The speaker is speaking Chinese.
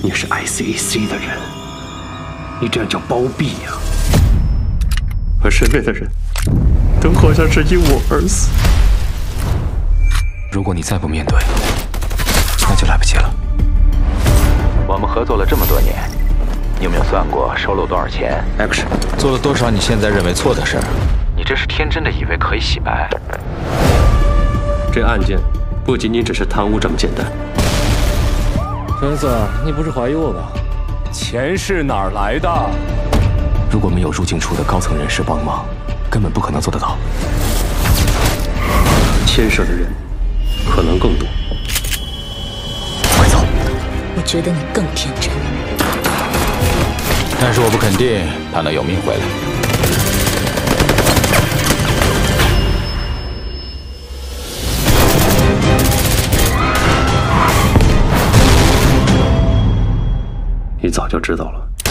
你是 ICAC 的人，你这样叫包庇呀！而身边的人都好像是因我而死。 如果你再不面对，那就来不及了。 我们合作了这么多年，你有没有算过收了多少钱 Action， 做了多少你现在认为错的事儿？你这是天真的以为可以洗白？ 这案件不仅仅只是贪污这么简单。 孙子，你不是怀疑我吧？钱是哪儿来的？ 如果没有入境处的高层人士帮忙，根本不可能做得到。 牵涉的人可能更多。 快走！ 我觉得你更天真。 但是我不肯定他能有命回来。 你早就知道了。